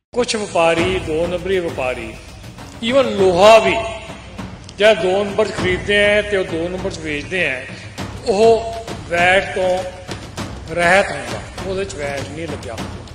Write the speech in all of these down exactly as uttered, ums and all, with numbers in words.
कुछ व्यापारी दो नंबरी व्यापारी ईवन लोहा भी जब दो नंबर खरीदते हैं तो दो नंबर बेचते हैं वह वैट तो रहत होगा वो वैट नहीं लग्या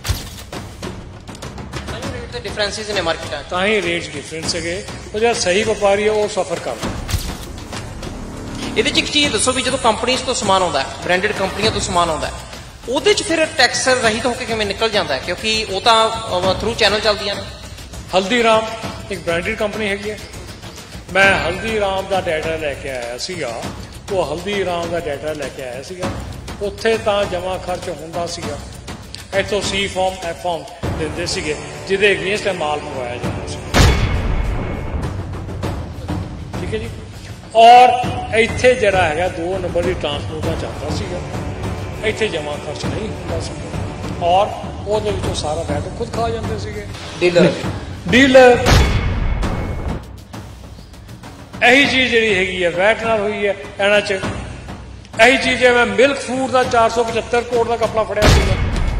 डिफरेंसिस ने मार्केट ਤਾਂ ਹੀ ਰੇਟ ਡਿਫਰੈਂਸ ਹੈਗੇ ਉਹ ਜਿਹੜਾ ਸਹੀ ਵਪਾਰੀ ਹੈ ਉਹ ਸਫਰ ਕਰਦਾ। ਇਹਦੇ ਚ ਇੱਕ ਚੀਜ਼ ਦੱਸੋ ਵੀ ਜਦੋਂ ਕੰਪਨੀਆਂ ਤੋਂ ਸਮਾਨ ਆਉਂਦਾ ਹੈ ਬ੍ਰਾਂਡਡ ਕੰਪਨੀਆਂ ਤੋਂ ਸਮਾਨ ਆਉਂਦਾ ਹੈ ਉਹਦੇ ਚ ਫਿਰ ਟੈਕਸ ਰਹਿਤ ਹੋ ਕੇ ਕਿਵੇਂ ਨਿਕਲ ਜਾਂਦਾ ਹੈ ਕਿਉਂਕਿ ਉਹ ਤਾਂ ਥਰੂ ਚੈਨਲ ਚੱਲਦੀਆਂ ਨੇ। ਹਲਦੀਰਾਮ ਇੱਕ ਬ੍ਰਾਂਡਡ ਕੰਪਨੀ ਹੈਗੀ ਹੈ। ਮੈਂ ਹਲਦੀਰਾਮ ਦਾ ਡਾਟਾ ਲੈ ਕੇ ਆਇਆ ਸੀਗਾ ਉਹ ਹਲਦੀਰਾਮ ਦਾ ਡਾਟਾ ਲੈ ਕੇ ਆਇਆ ਸੀਗਾ ਉੱਥੇ ਤਾਂ ਜਮ੍ਹਾਂ ਖਰਚ ਹੁੰਦਾ ਸੀਗਾ ਇੱਥੋਂ ਸੀ ਫਾਰਮ ਐਫ ਫਾਰਮ ਦਿੰਦੇ ਸੀਗੇ ਜਿਹਦੇ ਅਗੇਂਸਟ ਮਾਲ ਮੰਗਵਾਇਆ ਜਾਂਦਾ ਸੀ। ਠੀਕ ਹੈ ਜੀ। ਔਰ ਇੱਥੇ ਜਿਹੜਾ ਹੈਗਾ ਦੋ ਨੰਬਰ ਦੀ ਟਰਾਂਸਪੋਰਟਾਂ ਚੱਲਦਾ ਸੀਗਾ ਇੱਥੇ ਜਮ੍ਹਾਂ ਖਰਚ ਨਹੀਂ ਹੁੰਦਾ ਸੀ ਔਰ ਉਹਦੇ ਵਿੱਚੋਂ ਸਾਰਾ ਵੈਟ ਖੁਦ ਖਾ ਜਾਂਦੇ ਸੀਗੇ ਡੀਲਰ ਡੀਲਰ ਇਹੀ ਚੀਜ਼ ਜਿਹੜੀ ਹੈਗੀ ਹੈ ਵੈਟ ਨਾਲ ਹੋਈ ਹੈ ਇਹਨਾਂ 'ਚ ਇਹੀ ਚੀਜ਼ ਹੈ। ਮੈਂ ਮਿਲਕ ਫੂਡ ਦਾ ਚਾਰ ਸੌ ਪਚੱਤਰ ਕਰੋੜ ਦਾ ਕਪੜਾ ਫੜਿਆ ਸੀਗਾ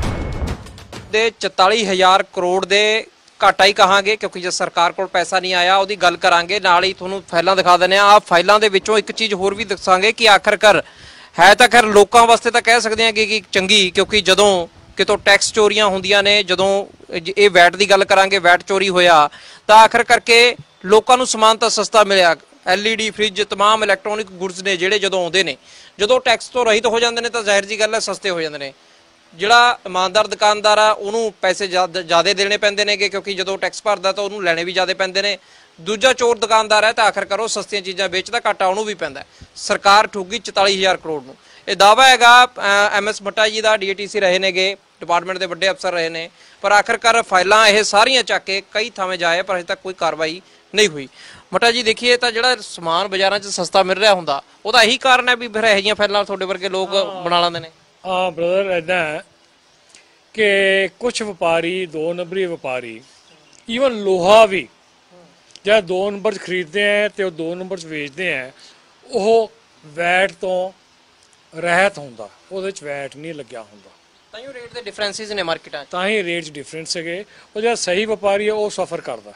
ਦੇ ਚੁਤਾਲੀ ਹਜ਼ਾਰ ਕਰੋੜ ਦੇ ਘਾਟਾ ਹੀ ਕਹਾਂਗੇ ਕਿਉਂਕਿ ਜੇ ਸਰਕਾਰ ਕੋਲ ਪੈਸਾ ਨਹੀਂ ਆਇਆ ਉਹਦੀ ਗੱਲ ਕਰਾਂਗੇ ਨਾਲ ਹੀ ਤੁਹਾਨੂੰ ਫਾਈਲਾਂ ਦਿਖਾ ਦਿੰਦੇ ਆ। ਆਹ ਫਾਈਲਾਂ ਦੇ ਵਿੱਚੋਂ ਇੱਕ ਚੀਜ਼ ਹੋਰ ਵੀ ਦੱਸਾਂਗੇ ਕਿ ਆਖਰਕਾਰ ਹੈ ਤਾਂ ਖੈਰ ਲੋਕਾਂ ਵਾਸਤੇ ਤਾਂ ਕਹਿ ਸਕਦੇ ਹਾਂ ਕਿ ਚੰਗੀ ਕਿਉਂਕਿ ਜਦੋਂ ਕਿਤੋਂ ਟੈਕਸ ਚੋਰੀਆਂ ਹੁੰਦੀਆਂ ਨੇ ਜਦੋਂ ਇਹ ਵੈਟ ਦੀ ਗੱਲ ਕਰਾਂਗੇ ਵੈਟ ਚੋਰੀ ਹੋਇਆ ਤਾਂ ਆਖਰ ਕਰਕੇ ਲੋਕਾਂ ਨੂੰ ਸਮਾਨ ਤਾਂ ਸਸਤਾ ਮਿਲਿਆ। ਐਲ ਈ ਡੀ ਫ੍ਰਿਜ ਤਮਾਮ ਇਲੈਕਟ੍ਰੋਨਿਕ ਗੁਡਸ ਨੇ ਜਿਹੜੇ ਜਦੋਂ ਆਉਂਦੇ ਨੇ ਜਦੋਂ ਟੈਕਸ ਤੋਂ ਰਹਿਤ ਹੋ ਜਾਂਦੇ ਨੇ ਤਾਂ ਜ਼ਾਹਿਰ ਜੀ ਗੱਲ ਹੈ ਸਸਤੇ ਹੋ ਜਾਂਦੇ ਨੇ। ਜਿਹੜਾ ਇਮਾਨਦਾਰ ਦੁਕਾਨਦਾਰ ਆ ਉਹਨੂੰ ਪੈਸੇ ਜ਼ਿਆਦਾ ਦੇਣੇ ਪੈਂਦੇ ਨੇਗੇ ਕਿਉਂਕਿ ਜਦੋਂ ਟੈਕਸ ਭਰਦਾ ਤਾਂ ਉਹਨੂੰ ਲੈਣੇ ਵੀ ਜ਼ਿਆਦਾ ਪੈਂਦੇ ਨੇ। ਦੂਜਾ ਚੋਰ ਦੁਕਾਨਦਾਰ ਹੈ ਤਾਂ ਆਖਰ ਕਰੋ ਸਸਤੀਆਂ ਚੀਜ਼ਾਂ ਵੇਚਦਾ ਘਾਟਾ ਉਹਨੂੰ ਵੀ ਪੈਂਦਾ। ਸਰਕਾਰ ਠੁੱਗੀ ਚੁਤਾਲੀ ਹਜ਼ਾਰ ਕਰੋੜ ਨੂੰ। ਇਹ ਦਾਅਵਾ ਹੈਗਾ ਐਮ ਐਸ ਮੱਟਾ ਜੀ ਦਾ ਡੀ ਏ ਟੀ ਸੀ ਰਹੇ ਨੇਗੇ ਡਿਪਾਰਟਮੈਂਟ ਦੇ ਵੱਡੇ ਅਫਸਰ ਰਹੇ ਨੇ ਪਰ ਆਖਰਕਾਰ ਫਾਈਲਾਂ ਇਹ ਸਾਰੀਆਂ ਚੱਕ ਕੇ ਕਈ ਥਾਵੇਂ ਜਾਏ ਪਰ ਅਜੇ ਤੱਕ ਕੋਈ ਕਾਰਵਾਈ ਨਹੀਂ ਹੋਈ। ਮੱਟਾ ਜੀ ਦੇਖੀਏ ਤਾਂ ਜਿਹੜਾ ਸਮਾਨ ਬਾਜ਼ਾਰਾਂ 'ਚ ਸਸਤਾ ਮਿਲ ਰਿਹਾ ਹੁੰਦਾ ਉਹਦਾ ਇਹੀ ਕਾਰਨ ਹੈ ਵੀ ਫਿਰ ਇਹੋ ਜਿਹੀਆਂ ਫਾਈਲਾਂ ਤੁਹਾਡੇ ਵਰਗੇ ਲੋਕ ਬਣਾ ਲੈਂਦੇ ਨੇ। ਹਾਂ ਬ੍ਰਦਰ ਇੱਦਾਂ ਹੈ कि कुछ व्यापारी दो नंबरी व्यापारी ईवन लोहा भी जब दो नंबर खरीदते हैं तो दो नंबर बेचते हैं वो वैट तो रहत होंदा ਉਹਦੇ ਚ ਵੈਟ ਨਹੀਂ ਲੱਗਿਆ ਹੁੰਦਾ ਤਾਂ ਹੀ ਰੇਟ ਦੇ ਡਿਫਰੈਂਸਿਸ ਨੇ ਮਾਰਕੀਟਾਂ 'ਚ ਤਾਂ ਹੀ ਰੇਟ ਡਿਫਰੈਂਸ ਹੈਗੇ ਉਹ ਜਿਹੜਾ ਸਹੀ ਵਪਾਰੀ ਹੈ ਉਹ ਸਫਰ ਕਰਦਾ।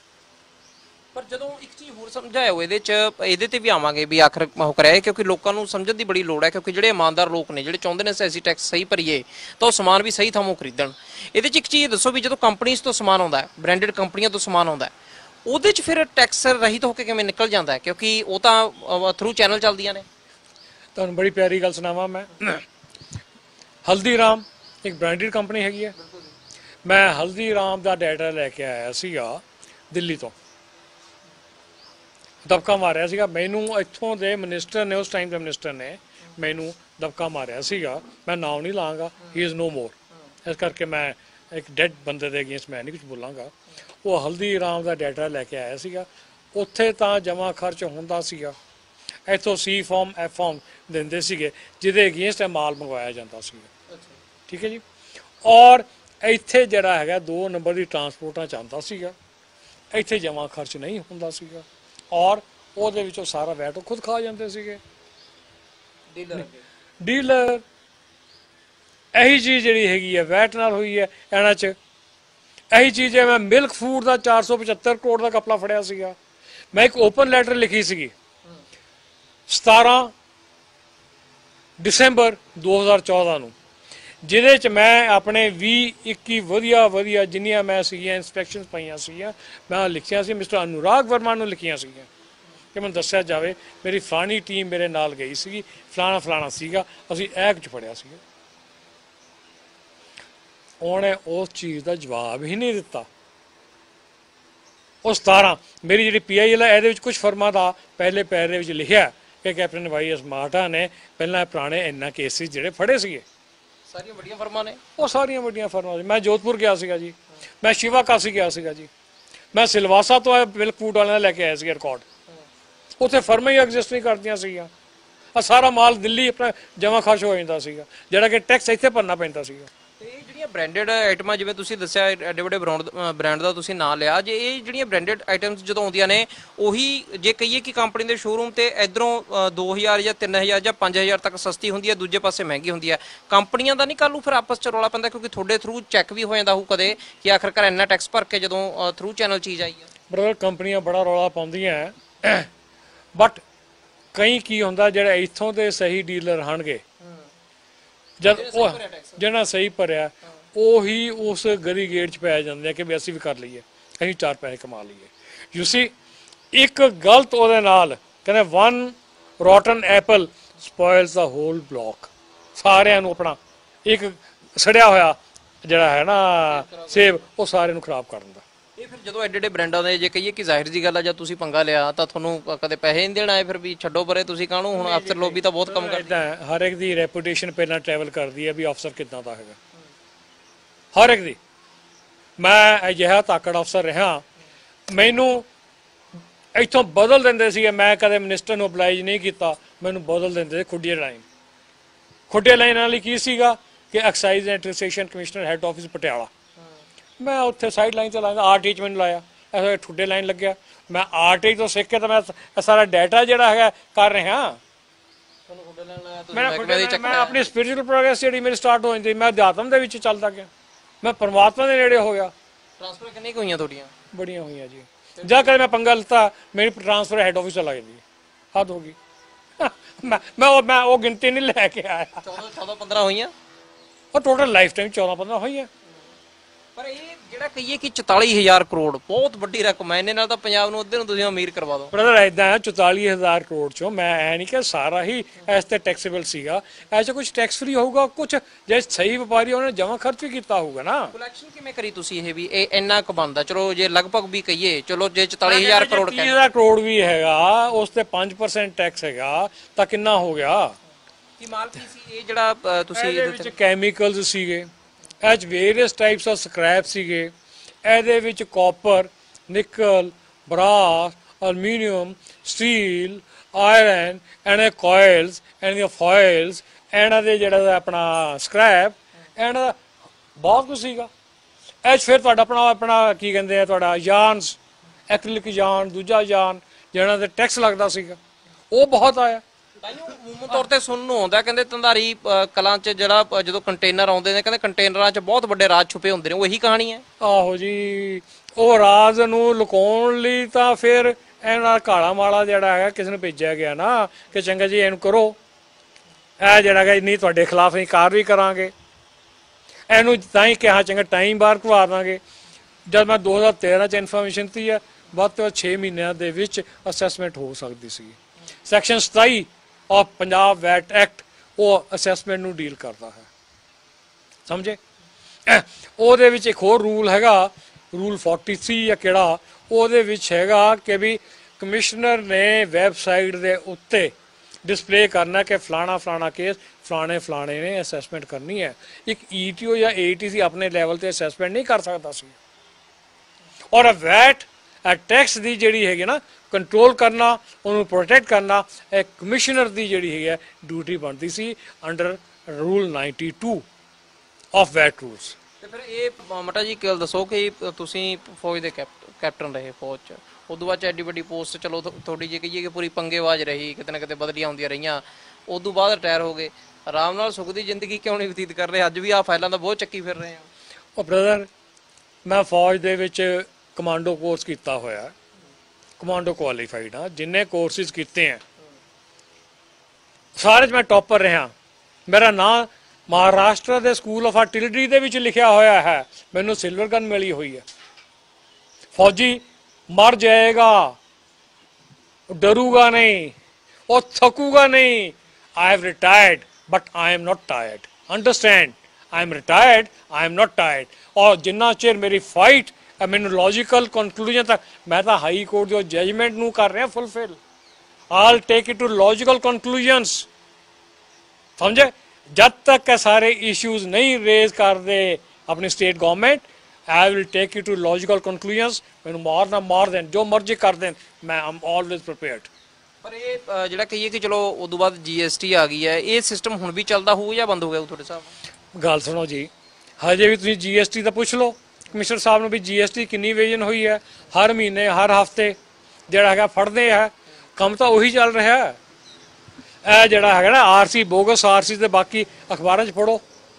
ਪਰ ਜਦੋਂ ਇੱਕ ਚੀਜ਼ ਹੋਰ ਸਮਝਾਇਓ ਇਹਦੇ 'ਚ ਇਹਦੇ ਤੇ ਵੀ ਆਵਾਂਗੇ ਵੀ ਆਖਰ ਉਹ ਕਰਿਆ ਕਿਉਂਕਿ ਲੋਕਾਂ ਨੂੰ ਸਮਝਣ ਦੀ ਬੜੀ ਲੋੜ ਹੈ ਕਿਉਂਕਿ ਜਿਹੜੇ ਇਮਾਨਦਾਰ ਲੋਕ ਨੇ ਜਿਹੜੇ ਚਾਹੁੰਦੇ ਨੇ ਅਸੀਂ ਟੈਕਸ ਸਹੀ ਭਰੀਏ ਤਾਂ ਉਹ ਸਮਾਨ ਵੀ ਸਹੀ ਥਾਂ ਖਰੀਦਣ। ਇਹਦੇ 'ਚ ਇੱਕ ਚੀਜ਼ ਦੱਸੋ ਵੀ ਜਦੋਂ ਕੰਪਨੀਆਂ ਤੋਂ ਸਮਾਨ ਆਉਂਦਾ ਹੈ ਬ੍ਰਾਂਡਡ ਕੰਪਨੀਆਂ ਤੋਂ ਸਮਾਨ ਆਉਂਦਾ ਉਹਦੇ 'ਚ ਫਿਰ ਟੈਕਸ ਰਹਿਤ ਹੋ ਕੇ ਕਿਵੇਂ ਨਿਕਲ ਜਾਂਦਾ ਹੈ ਕਿਉਂਕਿ ਉਹ ਤਾਂ ਥਰੂ ਚੈਨਲ ਚੱਲਦੀਆਂ ਨੇ। ਤੁਹਾਨੂੰ ਬੜੀ ਪਿਆਰੀ ਗੱਲ ਸੁਣਾਵਾਂ ਮੈਂ ਹਲਦੀਰਾਮ ਇੱਕ ਬ੍ਰਾਂਡਡ ਕੰਪਨੀ ਹੈਗੀ ਹੈ। ਮੈਂ ਹਲਦੀਰਾਮ ਦਾ ਡਾਟਾ ਲੈ ਕੇ ਆਇਆ ਸੀਗਾ ਦਿੱਲੀ ਤੋਂ ਦਬਕਾ ਮਾਰਿਆ ਸੀਗਾ ਮੈਨੂੰ ਇੱਥੋਂ ਦੇ ਮਿਨਿਸਟਰ ਨੇ ਉਸ ਟਾਈਮ ਦੇ ਮਿਨਿਸਟਰ ਨੇ ਮੈਨੂੰ ਦਬਕਾ ਮਾਰਿਆ ਸੀਗਾ। ਮੈਂ ਨਾਮ ਨਹੀਂ ਲਾਂਗਾ ਹੀ ਇਜ਼ ਨੋ ਮੋਰ ਇਸ ਕਰਕੇ ਮੈਂ ਇੱਕ ਡੈਡ ਬੰਦੇ ਦੇ ਅਗੇਂਸਟ ਮੈਂ ਨਹੀਂ ਕੁਝ ਬੋਲਾਂਗਾ। ਉਹ ਹਲਦੀਰਾਮ ਦਾ ਡਾਟਾ ਲੈ ਕੇ ਆਇਆ ਸੀਗਾ ਉੱਥੇ ਤਾਂ ਜਮ੍ਹਾਂ ਖਰਚ ਹੁੰਦਾ ਸੀਗਾ ਇੱਥੋਂ ਸੀ ਫਾਰਮ ਐਫ ਫਾਰਮ ਦਿੰਦੇ ਸੀਗੇ ਜਿਹਦੇ ਅਗੇਂਸਟ ਮਾਲ ਮੰਗਵਾਇਆ ਜਾਂਦਾ ਸੀਗਾ। ਠੀਕ ਹੈ ਜੀ। ਔਰ ਇੱਥੇ ਜਿਹੜਾ ਹੈਗਾ ਦੋ ਨੰਬਰ ਦੀ ਟਰਾਂਸਪੋਰਟਾਂ ਚੱਲਦਾ ਸੀਗਾ ਇੱਥੇ ਜਮ੍ਹਾਂ ਖਰਚ ਨਹੀਂ ਹੁੰਦਾ ਸੀਗਾ ਔਰ ਉਹਦੇ ਵਿੱਚੋਂ ਸਾਰਾ ਵੈਟ ਖੁਦ ਖਾ ਜਾਂਦੇ ਸੀਗੇ ਡੀਲਰ ਡੀਲਰ ਇਹੀ ਚੀਜ਼ ਜਿਹੜੀ ਹੈਗੀ ਹੈ ਵੈਟ ਨਾਲ ਹੋਈ ਹੈ ਇਹਨਾਂ 'ਚ ਇਹੀ ਚੀਜ਼ ਹੈ। ਮੈਂ ਮਿਲਕ ਫੂਡ ਦਾ ਚਾਰ ਸੌ ਪਚੱਤਰ ਕਰੋੜ ਦਾ ਕਪੜਾ ਫੜਿਆ ਸੀਗਾ। ਮੈਂ ਇੱਕ ਓਪਨ ਲੈਟਰ ਲਿਖੀ ਸੀਗੀ ਸਤਾਰਾਂ ਦਸੰਬਰ ਦੋ ਹਜ਼ਾਰ ਚੌਦਾਂ ਨੂੰ ਜਿਹਦੇ 'ਚ ਮੈਂ ਆਪਣੇ ਵੀਹ ਇੱਕੀ ਵਧੀਆ ਵਧੀਆ ਜਿੰਨੀਆਂ ਮੈਂ ਸੀਗੀਆਂ ਇੰਸਪੈਕਸ਼ਨਸ ਪਈਆਂ ਸੀਗੀਆਂ ਮੈਂ ਲਿਖਿਆ ਸੀ ਮਿਸਟਰ ਅਨੁਰਾਗ ਵਰਮਾ ਨੂੰ ਲਿਖੀਆਂ ਸੀਗੀਆਂ ਕਿ ਮੈਨੂੰ ਦੱਸਿਆ ਜਾਵੇ ਮੇਰੀ ਫਲਾਣੀ ਟੀਮ ਮੇਰੇ ਨਾਲ ਗਈ ਸੀਗੀ ਫਲਾਣਾ ਫਲਾਣਾ ਸੀਗਾ ਅਸੀਂ ਇਹ ਕੁਝ ਫੜਿਆ ਸੀਗਾ। ਉਹਨੇ ਉਸ ਚੀਜ਼ ਦਾ ਜਵਾਬ ਹੀ ਨਹੀਂ ਦਿੱਤਾ। ਉਹ ਸਤਾਰਾਂ ਮੇਰੀ ਜਿਹੜੀ ਪੀ ਆਈ ਐਲ ਹੈ ਇਹਦੇ ਵਿੱਚ ਕੁਝ ਫਰਮਾਂ ਦਾ ਪਹਿਲੇ ਪੈਰੇ ਦੇ ਵਿੱਚ ਲਿਖਿਆ ਕਿ ਕੈਪਟਨ ਵਾਈ ਐਸ ਮਾਰਟਾ ਨੇ ਪਹਿਲਾਂ ਪੁਰਾਣੇ ਇੰਨਾ ਕੇਸਿਸ ਜਿਹੜੇ ਫੜੇ ਸੀਗੇ ਸਾਰੀਆਂ ਵੱਡੀਆਂ ਫਰਮਾਂ ਨੇ ਉਹ ਸਾਰੀਆਂ ਵੱਡੀਆਂ ਫਰਮਾਂ। ਮੈਂ ਜੋਧਪੁਰ ਗਿਆ ਸੀਗਾ ਜੀ ਮੈਂ ਸ਼ਿਵਾ ਕਾਸੀ ਗਿਆ ਸੀਗਾ ਜੀ ਮੈਂ ਸਿਲਵਾਸਾ ਤੋਂ ਮਿਲਕ ਫੂਡ ਵਾਲਿਆਂ ਲੈ ਕੇ ਆਇਆ ਸੀਗਾ ਰਿਕਾਰਡ ਉੱਥੇ ਫਰਮਾਂ ਹੀ ਐਗਜ਼ਿਸਟ ਨਹੀਂ ਕਰਦੀਆਂ ਸੀਗੀਆਂ। ਆ ਸਾਰਾ ਮਾਲ ਦਿੱਲੀ ਆਪਣਾ ਜਮ੍ਹਾਂ ਖਰਚ ਹੋ ਜਾਂਦਾ ਸੀਗਾ ਜਿਹੜਾ ਕਿ ਟੈਕਸ ਇੱਥੇ ਭਰਨਾ ਪੈਂਦਾ ਸੀਗਾ। ਇਹ ਜਿਹੜੀਆਂ ਬ੍ਰਾਂਡਡ ਆਈਟਮਾਂ ਜਿਵੇਂ ਤੁਸੀਂ ਦੱਸਿਆ ਐਡੇ ਵੱਡੇ ਬ੍ਰਾਂਡ ਬ੍ਰਾਂਡ ਦਾ ਤੁਸੀਂ ਨਾਂ ਲਿਆ, ਜੇ ਇਹ ਜਿਹੜੀਆਂ ਬ੍ਰਾਂਡਡ ਆਈਟਮਸ ਜਦੋਂ ਆਉਂਦੀਆਂ ਨੇ ਉਹੀ ਜੇ ਕਹੀਏ ਕਿ ਕੰਪਨੀ ਦੇ ਸ਼ੋਰੂਮ ਤੇ ਇਧਰੋਂ ਦੋ ਹਜ਼ਾਰ ਜਾਂ ਤਿੰਨ ਹਜ਼ਾਰ ਜਾਂ ਪੰਜ ਹਜ਼ਾਰ ਤੱਕ ਸਸਤੀ ਹੁੰਦੀ ਹੈ, ਦੂਜੇ ਪਾਸੇ ਮਹਿੰਗੀ ਹੁੰਦੀ ਹੈ, ਕੰਪਨੀਆਂ ਦਾ ਨਹੀਂ ਕੱਲ ਨੂੰ ਫਿਰ ਆਪਸ ਚ ਰੌਲਾ ਪੈਂਦਾ ਕਿਉਂਕਿ ਤੁਹਾਡੇ ਥਰੂ ਚੈੱਕ ਵੀ ਹੋ ਜਾਂਦਾ ਹੋਊ ਕਦੇ ਕਿ ਆਖਰਕਾਰ ਇੰਨਾ ਟੈਕਸ ਭਰ ਕੇ ਜਦੋਂ ਥਰੂ ਚੈਨਲ ਚੀਜ਼ ਆਈ ਹੈ? ਬ੍ਰਦਰ ਕੰਪਨੀਆਂ ਬੜਾ ਰੌਲਾ ਪਾਉਂਦੀਆਂ ਬਟ ਕਈ ਕੀ ਹੁੰਦਾ ਜਿਹੜਾ ਇੱਥੋਂ ਦੇ ਸਹੀ ਡੀਲਰ ਹਨਗੇ ਜਦ ਉਹ ਜਿਹੜਾ ਸਹੀ ਭਰਿਆ ਉਹੀ ਉਸ ਗਲੀ ਗੇਟ 'ਚ ਪੈ ਜਾਂਦੇ ਆ ਕਿ ਵੀ ਅਸੀਂ ਵੀ ਕਰ ਲਈਏ, ਅਸੀਂ ਚਾਰ ਪੈਸੇ ਕਮਾ ਲਈਏ। ਯੂ ਸੀ ਇੱਕ ਗਲਤ ਉਹਦੇ ਨਾਲ ਕਹਿੰਦੇ one rotten apple spoils the whole block, ਸਾਰਿਆਂ ਨੂੰ ਆਪਣਾ ਇੱਕ ਸੜਿਆ ਹੋਇਆ ਜਿਹੜਾ ਹੈ ਨਾ ਸੇਬ ਉਹ ਸਾਰਿਆਂ ਨੂੰ ਖਰਾਬ ਕਰ ਦਿੰਦਾ। ਇਹ ਫਿਰ ਜਦੋਂ ਐਡੇ ਐਡੇ ਬ੍ਰਾਂਡਾਂ ਦੇ ਜੇ ਕਹੀਏ ਕਿ ਜ਼ਾਹਿਰ ਜੀ ਗੱਲ ਆ ਜਦ ਤੁਸੀਂ ਪੰਗਾ ਲਿਆ ਤਾਂ ਤੁਹਾਨੂੰ ਕਦੇ ਪੈਸੇ ਨਹੀਂ ਦੇਣ ਆਏ ਫਿਰ ਵੀ ਛੱਡੋ ਪਰੇ ਤੁਸੀਂ ਕਾਹਨੂੰ, ਹੁਣ ਅਫਸਰ ਲੋਬੀ ਤਾਂ ਬਹੁਤ ਕੰਮ ਕਰਦੇ ਆ। ਹਰ ਇੱਕ ਦੀ ਰੈਪੂਟੇਸ਼ਨ ਪਹਿਲਾਂ ਟਰੈਵਲ ਕਰਦੀ ਹੈ ਵੀ ਅਫਸਰ ਕਿੱਦਾਂ ਦਾ ਹੈਗਾ, ਹਰ ਇੱਕ ਦੀ। ਮੈਂ ਅਜਿਹਾ ਤਾਕੜ ਅਫਸਰ ਰਿਹਾ, ਮੈਨੂੰ ਇੱਥੋਂ ਬਦਲ ਦਿੰਦੇ ਸੀਗੇ, ਮੈਂ ਕਦੇ ਮਿਨਿਸਟਰ ਨੂੰ ਅਪਲਾਈਜ ਨਹੀਂ ਕੀਤਾ, ਮੈਨੂੰ ਬਦਲ ਦਿੰਦੇ ਸੀ ਖੁੱਡੀਆਂ ਲਾਈਨ। ਖੁੱਡੀਆਂ ਲਾਈਨ ਵਾਲੀ ਕੀ ਸੀਗਾ ਕਿ excise and taxation commissioner head office Patiala, ਮੈਂ ਉੱਥੇ ਸਾਈਡ ਲਾਈਨ 'ਤੇ ਲਾਇਆ, ਆਰ ਟੀ 'ਚ ਮੈਨੂੰ ਲਾਇਆ, ਐਸੇ ਠੁੱਡੇ ਲਾਈਨ ਲੱਗਿਆ। ਮੈਂ ਆਰ ਟੀ ਤੋਂ ਸਿੱਖ ਕੇ ਤਾਂ ਮੈਂ ਸਾਰਾ ਡਾਟਾ ਜਿਹੜਾ ਹੈਗਾ ਕਰ ਰਿਹਾ। ਮੈਂ ਮੈਂ ਆਪਣੀ ਸਪਿਰਿਚੁਅਲ ਪ੍ਰੋਗਰੈਸ ਜਿਹੜੀ ਮੇਰੀ ਸਟਾਰਟ ਹੋ ਜਾਂਦੀ, ਮੈਂ ਅਧਿਆਤਮ ਦੇ ਵਿੱਚ ਚੱਲਦਾ ਗਿਆ, ਮੈਂ ਪਰਮਾਤਮਾ ਦੇ ਨੇੜੇ ਹੋ ਗਿਆ। ਟ੍ਰਾਂਸਫਰ ਕਿੰਨੀ ਕੁ ਹੋਈਆਂ ਤੁਹਾਡੀਆਂ? ਬੜੀਆਂ ਹੋਈਆਂ ਜੀ। ਜਾ ਕੇ ਮੈਂ ਪੰਗਾ ਲਿੱਤਾ ਮੇਰੀ ਟ੍ਰਾਂਸਫਰ ਹੈੱਡ ਆਫਿਸ ਚਲਾ ਜਾਂਦੀ, ਹੱਦ ਹੋ ਗਈ। ਮੈਂ ਮੈਂ ਉਹ ਮੈਂ ਉਹ ਗਿਣਤੀ ਨਹੀਂ ਲੈ ਕੇ ਆਇਆ। ਚੌਦਾਂ ਪੰਦਰਾਂ ਹੋਈਆਂ ਉਹ ਟੋਟਲ ਲਾਈਫ ਟਾਈਮ ਚੌਦਾਂ ਪੰਦਰਾਂ ਹੋਈਆਂ। ਪਰ ਇਹ ਜਿਹੜਾ ਕਹੀਏ ਕਿ ਚੁਤਾਲੀ ਹਜ਼ਾਰ ਕਰੋੜ ਬਹੁਤ ਵੱਡੀ ਰਕਮ ਹੈ, ਇਹਨੇ ਨਾਲ ਤਾਂ ਪੰਜਾਬ ਨੂੰ ਅੱਧੇ ਨੂੰ ਤੁਸੀਂ ਅਮੀਰ ਕਰਵਾ ਦਿਓ। ਬ੍ਰਦਰ ਏਦਾਂ ਹੈ ਚੁਤਾਲੀ ਹਜ਼ਾਰ ਕਰੋੜ ਚੋਂ ਮੈਂ ਐ ਨਹੀਂ ਕਿ ਸਾਰਾ ਹੀ ਇਸ ਤੇ ਟੈਕਸੇਬਲ ਸੀਗਾ, ਐਸੇ ਕੁਝ ਟੈਕਸ ਫਰੀ ਹੋਊਗਾ, ਕੁਝ ਜੇ ਸਹੀ ਵਪਾਰੀ ਉਹਨੇ ਜਮਾ ਖਰਚ ਵੀ ਕੀਤਾ ਹੋਊਗਾ ਨਾ। ਕਲੈਕਸ਼ਨ ਕਿਵੇਂ ਕਰੀ ਤੁਸੀਂ ਇਹ ਵੀ ਇਹ ਇੰਨਾ ਕੁ ਬਣਦਾ? ਚਲੋ ਜੇ ਲਗਭਗ ਵੀ ਕਹੀਏ, ਚਲੋ ਜੇ ਚੁਤਾਲੀ ਹਜ਼ਾਰ ਕਰੋੜ ਤੀਹ ਹਜ਼ਾਰ ਕਰੋੜ ਵੀ ਹੈਗਾ ਉਸ ਤੇ ਪੰਜ ਪਰਸੈਂਟ ਟੈਕਸ ਹੈਗਾ ਤਾਂ ਕਿੰਨਾ ਹੋ ਗਿਆ? ਕੀ ਮਾਲ ਕੀ ਸੀ ਇਹ ਜਿਹੜਾ ਤੁਸੀਂ ਇਹਦੇ ਵਿੱਚ ਕੈਮੀਕਲਸ ਸੀਗੇ, ਇਹ 'ਚ ਵੇਰੀਅਸ ਟਾਈਪਸ ਆਫ ਸਕ੍ਰੈਪ ਸੀਗੇ, ਇਹਦੇ ਵਿੱਚ copper, nickel, brass, aluminium, steel, iron and ਇਹ ਕੋਇਲਸ ਐਂਡ ਦੀਆਂ ਫੋਇਲਸ, ਇਹਨਾਂ ਦੇ ਜਿਹੜਾ ਆਪਣਾ ਸਕ੍ਰੈਪ, ਇਹਨਾਂ ਦਾ ਬਹੁਤ ਕੁਝ ਸੀਗਾ। ਇਹ 'ਚ ਫਿਰ ਤੁਹਾਡਾ ਆਪਣਾ ਆਪਣਾ ਕੀ ਕਹਿੰਦੇ ਆ ਤੁਹਾਡਾ ਯਾਨਸ, ਐਕ੍ਰਿਲਿਕ ਯਾਨ, ਦੂਜਾ ਯਾਨ ਜਿਹਨਾਂ ਤੇ ਟੈਕਸ ਲੱਗਦਾ ਸੀਗਾ ਉਹ ਬਹੁਤ ਆਇਆ। ਮੂਮੂ ਤੌਰ ਤੇ ਸੁਣਨ ਨੂੰ ਆਉਂਦਾ ਕਹਿੰਦੇ ਧੰਦਾਰੀ ਕਲਾਂ 'ਚ ਜਿਹੜਾ ਜਦੋਂ ਕੰਟੇਨਰ ਆਉਂਦੇ ਨੇ ਕਹਿੰਦੇ ਕੰਟੇਨਰਾਂ 'ਚ ਬਹੁਤ ਵੱਡੇ ਰਾਜ ਛੁਪੇ ਹੁੰਦੇ ਨੇ, ਉਹ ਇਹੀ ਕਹਾਣੀ ਹੈ? ਆਹੋ ਜੀ, ਉਹ ਰਾਜ ਨੂੰ ਲੁਕਾਉਣ ਲਈ ਤਾਂ ਫਿਰ ਇਹਨਾਂ ਕਾਲਾ ਮਾਲਾ ਜਿਹੜਾ ਹੈਗਾ ਕਿਸੇ ਨੂੰ ਭੇਜਿਆ ਗਿਆ ਨਾ ਕਿ ਚੰਗਾ ਜੀ ਇਹਨੂੰ ਕਰੋ, ਇਹ ਜਿਹੜਾ ਹੈਗਾ ਨਹੀਂ ਤੁਹਾਡੇ ਖਿਲਾਫ ਅਸੀਂ ਕਾਰਵਾਈ ਕਰਾਂਗੇ, ਇਹਨੂੰ ਤਾਂ ਹੀ ਕਿਹਾ ਚੰਗਾ ਟਾਈਮ ਬਾਹਰ ਕਰਵਾ ਦਾਂਗੇ। ਜਦ ਮੈਂ ਦੋ ਹਜ਼ਾਰ ਤੇਰਾਂ 'ਚ ਇਨਫੋਰਮੇਸ਼ਨ ਦਿੱਤੀ ਹੈ, ਵੱਧ ਤੋਂ ਵੱਧ ਛੇ ਮਹੀਨਿਆਂ ਦੇ ਵਿੱਚ ਅਸੈਸਮੈਂਟ ਹੋ ਸਕਦੀ ਸੀ। ਸੈਕਸ਼ਨ ਸਤਾਈ ਆਫ ਪੰਜਾਬ ਵੈਟ ਐਕਟ ਉਹ ਅਸੈਸਮੈਂਟ ਨੂੰ ਡੀਲ ਕਰਦਾ ਹੈ, ਸਮਝੇ? ਉਹਦੇ ਵਿੱਚ ਇੱਕ ਹੋਰ ਰੂਲ ਹੈਗਾ, ਰੂਲ ਫੋਰਟੀ ਥ੍ਰੀ ਜਾਂ ਕਿਹੜਾ, ਉਹਦੇ ਵਿੱਚ ਹੈਗਾ ਕਿ ਵੀ ਕਮਿਸ਼ਨਰ ਨੇ ਵੈਬਸਾਈਟ ਦੇ ਉੱਤੇ ਡਿਸਪਲੇ ਕਰਨਾ ਕਿ ਫਲਾਣਾ ਫਲਾਣਾ ਕੇਸ ਫਲਾਣੇ ਫਲਾਣੇ ਨੇ ਅਸੈਸਮੈਂਟ ਕਰਨੀ ਹੈ। ਇੱਕ ਈ ਟੀ ਓ ਜਾਂ ਏ ਟੀ ਸੀ ਆਪਣੇ ਲੈਵਲ ਤੇ ਅਸੈਸਮੈਂਟ ਨਹੀਂ ਕਰ ਸਕਦਾ ਸੀ। ਔਰ ਵੈਟ ਟੈਕਸ ਦੀ ਜਿਹੜੀ ਹੈਗੀ ਨਾ ਕੰਟਰੋਲ ਕਰਨਾ, ਉਹਨੂੰ ਪ੍ਰੋਟੈਕਟ ਕਰਨਾ, ਇਹ ਕਮਿਸ਼ਨਰ ਦੀ ਜਿਹੜੀ ਹੈਗੀ ਹੈ ਡਿਊਟੀ ਬਣਦੀ ਸੀ under rule ninety two of VAT rules. ਤੇ ਫਿਰ ਇਹ ਮਟਾ ਜੀ ਗੱਲ ਦੱਸੋ ਕਿ ਤੁਸੀਂ ਫੌਜ ਦੇ ਕੈਪਟਨ ਰਹੇ ਫੌਜ 'ਚ, ਉਦੋਂ ਬਾਅਦ 'ਚ ਐਡੀ ਵੱਡੀ ਪੋਸਟ, ਚਲੋ ਤੁਹਾਡੀ ਜੇ ਕਹੀਏ ਕਿ ਪੂਰੀ ਪੰਗੇਬਾਜ਼ ਰਹੀ, ਕਿਤੇ ਨਾ ਕਿਤੇ ਬਦਲੀਆਂ ਹੁੰਦੀਆਂ ਰਹੀਆਂ, ਉਦੋਂ ਬਾਅਦ ਰਿਟਾਇਰ ਹੋ ਗਏ, ਆਰਾਮ ਨਾਲ ਸੁੱਖ ਦੀ ਜ਼ਿੰਦਗੀ ਕਿਉਂ ਨਹੀਂ ਬਤੀਤ ਕਰ ਰਹੇ? ਅੱਜ ਵੀ ਆਹ ਫਾਈਲਾਂ ਦਾ ਬਹੁਤ ਚੱਕੀ ਫਿਰ ਰਹੇ ਆ। ਉਹ ਬ੍ਰਦਰ ਮੈਂ ਫੌਜ ਦੇ ਵਿੱਚ ਕਮਾਂਡੋ ਕੋਰਸ ਕੀਤਾ ਹੋਇਆ, ਕਮਾਂਡੋ ਕੁਆਲੀਫਾਈਡ ਆ, ਜਿੰਨੇ ਕੋਰਸਿਸ ਕੀਤੇ ਆ ਸਾਰੇ 'ਚ ਮੈਂ ਟੌਪਰ ਰਿਹਾ। ਮੇਰਾ ਨਾਂ ਮਹਾਰਾਸ਼ਟਰ ਦੇ ਸਕੂਲ ਆਫ ਆਰਟਿਲਰੀ ਦੇ ਵਿੱਚ ਲਿਖਿਆ ਹੋਇਆ ਹੈ, ਮੈਨੂੰ ਸਿਲਵਰ ਗਨ ਮਿਲੀ ਹੋਈ ਹੈ। ਫੌਜੀ ਮਰ ਜਾਏਗਾ, ਡਰੂਗਾ ਨਹੀਂ, ਉਹ ਥਕੂਗਾ ਨਹੀਂ। I have retired, but I am not tired. Understand? I am retired, I am not tired. और जिन्ना चेर मेरी फाइट ਮੈਨੂੰ ਲੌਜੀਕਲ ਕਨਕਲੂਜਨ ਤੱਕ, ਮੈਂ ਤਾਂ ਹਾਈ ਕੋਰਟ ਦੇ ਜਜਮੈਂਟ ਨੂੰ ਕਰ ਰਿਹਾ fulfil. All take it to logical conclusions, ਸਮਝੇ? ਜਦ ਤੱਕ ਇਹ ਸਾਰੇ ਇਸ਼ੂਜ਼ ਨਹੀਂ ਰੇਜ਼ ਕਰਦੇ ਆਪਣੀ state government, I will take it to logical conclusions. ਮੈਨੂੰ ਮਾਰ ਨਾ ਮਾਰ ਦੇਣ, ਜੋ ਮਰਜ਼ੀ ਕਰ ਦੇਣ, ਮੈਂ ਆਮ ਆਲਵੇਜ਼ ਪ੍ਰੀਪੇਅਰਡ। ਪਰ ਇਹ ਜਿਹੜਾ ਕਹੀਏ ਕਿ ਚਲੋ ਉਦੋਂ ਬਾਅਦ ਜੀ ਐਸ ਟੀ ਆ ਗਈ ਹੈ, ਇਹ ਸਿਸਟਮ ਹੁਣ ਵੀ ਚੱਲਦਾ ਹੋਊ ਜਾਂ ਬੰਦ ਹੋ ਗਿਆ ਤੁਹਾਡੇ ਹਿਸਾਬ ਨਾਲ? ਗੱਲ ਸੁਣੋ ਜੀ, ਹਜੇ ਵੀ ਤੁਸੀਂ ਜੀਐਸਟੀ ਦਾ ਪੁੱਛ ਲਓ ਕਮਿਸ਼ਨਰ ਸਾਹਿਬ ਨੂੰ ਵੀ ਜੀਐਸਟੀ ਕਿੰਨੀ ਵੇਜਨ ਹੋਈ ਹੈ। ਹਰ ਮਹੀਨੇ ਹਰ ਹਫਤੇ ਜਿਹੜਾ ਹੈਗਾ ਫੜਦੇ ਆ, ਕੰਮ ਤਾਂ ਉਹੀ ਚੱਲ ਰਿਹਾ ਹੈ। ਇਹ ਜਿਹੜਾ ਹੈਗਾ ਨਾ ਆਰਸੀ ਬੋਗਸ ਆਰਸੀ ਤੇ ਬਾਕੀ ਅਖਬਾਰਾਂ 'ਚ ਪੜੋ।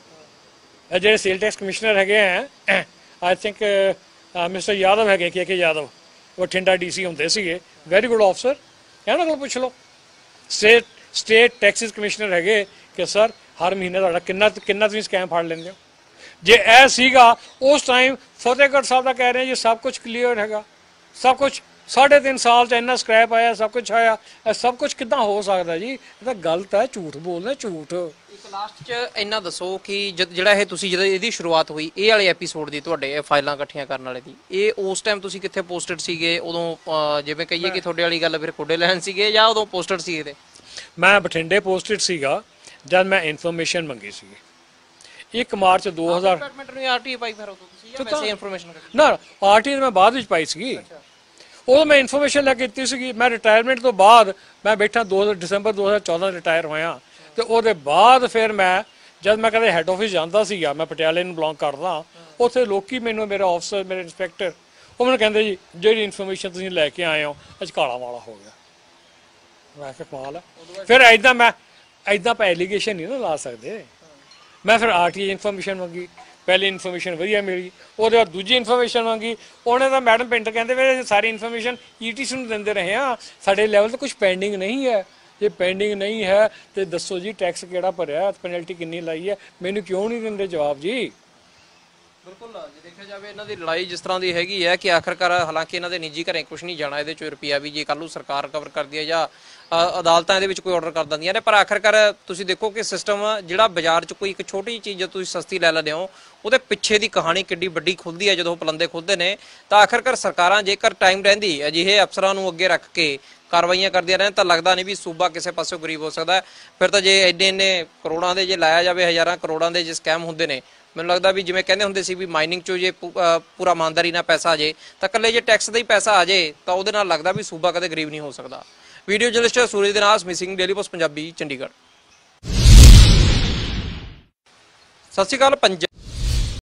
ਇਹ ਜਿਹੜੇ ਸੇਲ ਟੈਕਸ ਕਮਿਸ਼ਨਰ ਹੈਗੇ ਆ, ਆਈ ਥਿੰਕ ਮਿਸਟਰ ਯਾਦਵ ਹੈਗੇ K K Yadav, Bathinda DC ਹੁੰਦੇ ਸੀਗੇ, ਵੈਰੀ ਗੁੱਡ ਆਫਸਰ, ਇਹਨਾਂ ਕੋਲ ਪੁੱਛ ਲਓ। ਸਟੇਟ ਸਟੇਟ ਟੈਕਸਿਸ ਕਮਿਸ਼ਨਰ ਹੈਗੇ ਕਿ ਸਰ ਹਰ ਮਹੀਨੇ ਤੁਹਾਡਾ ਕਿੰਨਾ ਕਿੰਨਾ ਤੁਸੀਂ ਸਕੈਮ ਫੜ ਲੈਂਦੇ ਹੋ। ਜੇ ਇਹ ਸੀਗਾ ਉਸ ਟਾਈਮ ਫਤਿਹਗੜ੍ਹ ਸਾਹਿਬ ਦਾ ਕਹਿ ਰਹੇ ਜੀ ਸਭ ਕੁਝ ਕਲੀਅਰ ਹੈਗਾ, ਸਭ ਕੁਝ ਸਾਢੇ ਤਿੰਨ ਸਾਲ 'ਚ ਇੰਨਾ ਸਕ੍ਰੈਪ ਆਇਆ, ਸਭ ਕੁਝ ਆਇਆ, ਇਹ ਸਭ ਕੁਝ ਕਿੱਦਾਂ ਹੋ ਸਕਦਾ ਜੀ? ਇਹ ਤਾਂ ਗਲਤ ਹੈ, ਝੂਠ ਬੋਲਦੇ ਝੂਠ। ਇੱਕ ਲਾਸਟ 'ਚ ਇੰਨਾ ਦੱਸੋ ਕਿ ਜਦ ਜਿਹੜਾ ਇਹ ਤੁਸੀਂ ਜਦੋਂ ਇਹਦੀ ਸ਼ੁਰੂਆਤ ਹੋਈ ਇਹ ਵਾਲੇ ਐਪੀਸੋਡ ਦੀ, ਤੁਹਾਡੇ ਇਹ ਫਾਈਲਾਂ ਇਕੱਠੀਆਂ ਕਰਨ ਵਾਲੇ ਦੀ, ਇਹ ਉਸ ਟਾਈਮ ਤੁਸੀਂ ਕਿੱਥੇ ਪੋਸਟਡ ਸੀਗੇ ਉਦੋਂ? ਜਿਵੇਂ ਕਹੀਏ ਕਿ ਤੁਹਾਡੇ ਵਾਲੀ ਗੱਲ ਫਿਰ ਕੋਡੇ ਲੈਣ ਸੀਗੇ ਜਾਂ ਉਦੋਂ ਪੋਸਟਡ ਸੀ ਇਹਦੇ? ਮੈਂ ਬਠਿੰਡੇ ਪੋਸਟਡ ਸੀਗਾ ਜਦ ਮੈਂ ਇਨਫੋਰਮੇਸ਼ਨ ਮੰਗੀ ਸੀਗੀ ਇੱਕ ਮਾਰਚ ਦੋ ਹਜ਼ਾਰ। ਡਿਪਾਰਟਮੈਂਟ ਨੂੰ ਆਰਟੀਏ ਪਾਈ ਫਿਰ ਉਦੋਂ ਤੁਸੀਂ ਜਾਂ ਵੈਸੇ ਇਨਫੋਰਮੇਸ਼ਨ? ਨਾ, ਆਰਟੀਏ ਮੈਂ ਬਾਅਦ ਵਿੱਚ ਪਾਈ ਸੀਗੀ। ਉਦੋਂ ਮੈਂ ਇਨਫੋਰਮੇਸ਼ਨ ਲੈ ਕੇ ਦਿੱਤੀ ਸੀਗੀ। ਮੈਂ ਰਿਟਾਇਰਮੈਂਟ ਤੋਂ ਬਾਅਦ ਮੈਂ ਬੈਠਾ ਦੋ ਹਜ਼ਾਰ ਦਸੰਬਰ ਦੋ ਹਜ਼ਾਰ ਚੌਦਾਂ ਰਿਟਾਇਰ ਹੋਇਆ, ਤੇ ਉਹਦੇ ਬਾਅਦ ਫਿਰ ਮੈਂ ਜਦ ਮੈਂ ਕਦੇ ਹੈੱਡ ਆਫਿਸ ਜਾਂਦਾ ਸੀਗਾ, ਮੈਂ ਪਟਿਆਲੇ ਨੂੰ ਬਿਲੋਂਗ ਕਰਦਾ, ਉੱਥੇ ਲੋਕੀ ਮੈਨੂੰ, ਮੇਰਾ ਆਫਸਰ, ਮੇਰੇ ਇੰਸਪੈਕਟਰ, ਉਹ ਮੈਨੂੰ ਕਹਿੰਦੇ ਜੀ ਜਿਹੜੀ ਇਨਫੋਰਮੇਸ਼ਨ ਤੁਸੀਂ ਲੈ ਕੇ ਆਏ ਹੋ ਅੱਜ ਕਾਲਾ ਵਾਲਾ ਹੋ ਗਿਆ। ਮੈਂ ਕਿਹਾ ਕਮਾਲ ਹੈ। ਫਿਰ ਐਦਾਂ ਮੈਂ ਐਦਾਂ ਆਪਾਂ ਐਲੀਗੇਸ਼ਨ ਨਹੀਂ ਨਾ ਲਾ ਸਕਦੇ। ਮੈਂ ਫਿਰ ਆਰਟੀਏ ਇਨਫੋਰਮੇਸ਼ਨ ਮੰਗੀ, ਪਹਿਲੀ ਇਨਫੋਰਮੇਸ਼ਨ ਵਧੀਆ ਮਿਲੀ, ਉਹਦੇ ਬਾਅਦ ਦੂਜੀ ਇਨਫੋਰਮੇਸ਼ਨ ਮੰਗੀ, ਉਹਨੇ ਤਾਂ ਮੈਡਮ ਪਿੰਟਰ ਕਹਿੰਦੇ ਵੇ ਸਾਰੀ ਇਨਫੋਰਮੇਸ਼ਨ ਈਟੀਸੀ ਨੂੰ ਦਿੰਦੇ ਰਹੇ ਆ, ਸਾਡੇ ਲੈਵਲ ਤੇ ਕੁਝ ਪੈਂਡਿੰਗ ਨਹੀਂ ਹੈ। ਜੇ ਪੈਂਡਿੰਗ ਨਹੀਂ ਹੈ ਤੇ ਦੱਸੋ ਜੀ ਟੈਕਸ ਕਿਹੜਾ ਭਰਿਆ, ਪੈਨਲਟੀ ਕਿੰਨੀ ਲਾਈ ਹੈ, ਮੈਨੂੰ ਕਿਉਂ ਨਹੀਂ ਦਿੰਦੇ ਜਵਾਬ ਜੀ? ਬਿਲਕੁਲ, ਜੇ ਦੇਖਿਆ ਜਾਵੇ ਇਹਨਾਂ ਦੀ ਲੜਾਈ ਜਿਸ ਤਰ੍ਹਾਂ ਦੀ ਹੈਗੀ ਹੈ ਕਿ ਆਖਰਕਾਰ ਹਾਲਾਂਕਿ ਇਹਨਾਂ ਦੇ ਨਿੱਜੀ ਘਰੇ ਕੁਝ ਨਹੀਂ ਜਾਣਾ, ਇਹਦੇ ਚੋਂ ਰੁਪਈਆ ਵੀ ਜੇ ਕੱਲ੍ਹ ਨੂੰ ਸਰਕਾਰ ਕਵਰ ਕਰਦੀ ਹੈ ਜਾਂ ਅਦਾਲਤਾਂ ਇਹਦੇ ਵਿੱਚ ਕੋਈ ਆਰਡਰ ਕਰ ਦਿੰਦੀਆਂ ਨੇ, ਪਰ ਆਖਰਕਾਰ ਤੁਸੀਂ ਦੇਖੋ ਕਿ ਸਿਸਟਮ ਜਿਹੜਾ ਬਾਜ਼ਾਰ 'ਚ ਕੋਈ ਇੱਕ ਛੋਟੀ ਚੀਜ਼ ਜੇ ਤੁਸੀਂ ਸਸਤੀ ਲੈ ਲੈਂਦੇ ਹੋ, ਉਹਦੇ ਪਿੱਛੇ ਦੀ ਕਹਾਣੀ ਕਿੱਡੀ ਵੱਡੀ ਖੁੱਲਦੀ ਹੈ ਜਦੋਂ ਪਲੰਦੇ ਖੁੱਲਦੇ ਨੇ। ਤਾਂ ਆਖਰਕਾਰ ਸਰਕਾਰਾਂ ਜੇਕਰ ਟਾਈਮ ਰਹਿੰਦੀ ਅਜਿਹੇ ਅਫਸਰਾਂ ਨੂੰ ਅੱਗੇ ਰੱਖ ਕੇ ਕਾਰਵਾਈਆਂ ਕਰਦੀਆਂ ਰਹਿਣ ਤਾਂ ਲੱਗਦਾ ਨਹੀਂ ਵੀ ਸੂਬਾ ਕਿਸੇ ਪਾਸੋਂ ਗਰੀਬ ਹੋ ਸਕਦਾ। ਫਿਰ ਤਾਂ ਜੇ ਇੰਨੇ ਇੰਨੇ ਕਰੋੜਾਂ ਦੇ ਜੇ ਲਾਇਆ ਜਾਵੇ, ਹਜ਼ਾਰਾਂ ਕਰੋੜਾਂ ਦੇ ਜੇ ਸਕੈਮ ਹੁੰਦੇ ਨੇ, ਮੈਨੂੰ ਲੱਗਦਾ ਵੀ ਜਿਵੇਂ ਕਹਿੰਦੇ ਹੁੰਦੇ ਸੀ ਵੀ ਮਾਈਨਿੰਗ 'ਚੋਂ ਜੇ ਪੂਰਾ ਇਮਾਨਦਾਰੀ ਨਾਲ ਪੈਸਾ ਆ ਜੇ ਤਾਂ ਇਕੱਲੇ ਜੇ ਟੈਕਸ ਦਾ ਹੀ ਪੈਸਾ ਆ ਜੇ ਤਾਂ ਉਹਦੇ ਨਾਲ ਲੱਗਦਾ ਵੀ ਸੂਬਾ ਕਦੇ ਗਰੀਬ ਨਹੀਂ ਹੋ ਸਕਦਾ। ਵੀਡੀਓ ਜਰਨਲਿਸਟ ਸੂਰਜ ਦੇ ਨਾਲ missing daily post Punjabi, Chandigarh. ਸਤਿ ਸ਼੍ਰੀ ਅਕਾਲ। ਪੰਜਾਬ